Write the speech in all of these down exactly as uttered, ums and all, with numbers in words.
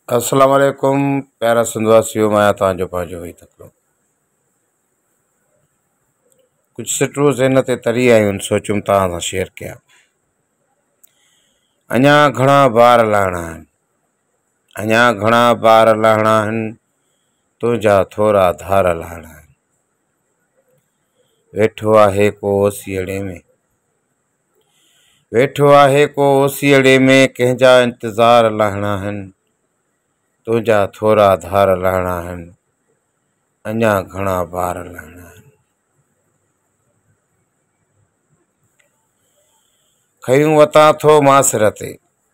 अस्सलाम वालेकुम प्यारा सिंधवासियों, मैं तव्हांजो पंहिंजो वेही तकिड़ो। कुछ सिटरूं ज़हन ते तरी आहियूं, सोचूं तव्हां सां शेयर कयां। अञा घणा बार लहणा आहिनि, अञा घणा बार लहणा आहिनि, तुंहिंजा थोरा धार लहणा आहिनि। वेठो आहे को ओसीअड़े में, वेठो आहे को ओसीअड़े में, कंहिंजा इंतज़ार लहणा आहिनि, तुंहिंजा थोरा धार लहणा आहिनि, अञा घणा बार लहणा आहिनि। खयूं वतां थो मासिर ते,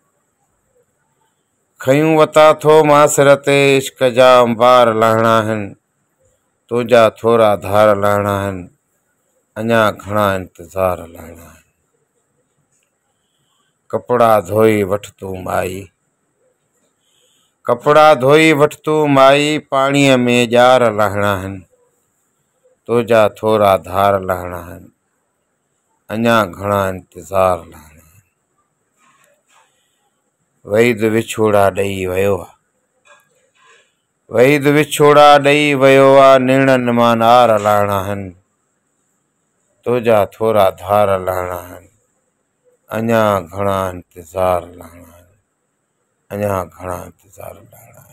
खयूं वतां थो मासिर ते, इश्क जा अंबार लहणा आहिनि, तुंहिंजा थोरा धार लहणा आहिनि, अञा घणा इंतज़ार लहणा आहिनि। कपिड़ा धोई वठ तूं माई, कपिड़ा धोई वठ तूं माई, पाणीअ में ॼार लहणा आहिनि, तुंहिंजा थोरा धार लहणा आहिनि, अञा घणा इंतज़ार लहणा आहिनि। वईद विछोड़ा ॾेई वियो आहे, वईद विछोड़ा ॾेई वियो आहे, निणनि मां नार लहणा आहिनि, तुंहिंजा थोरा धार लहणा आहिनि, अञा घणा इंतज़ार लहणा आहिनि, अञा घणा इंतज़ार लहणा आहिनि।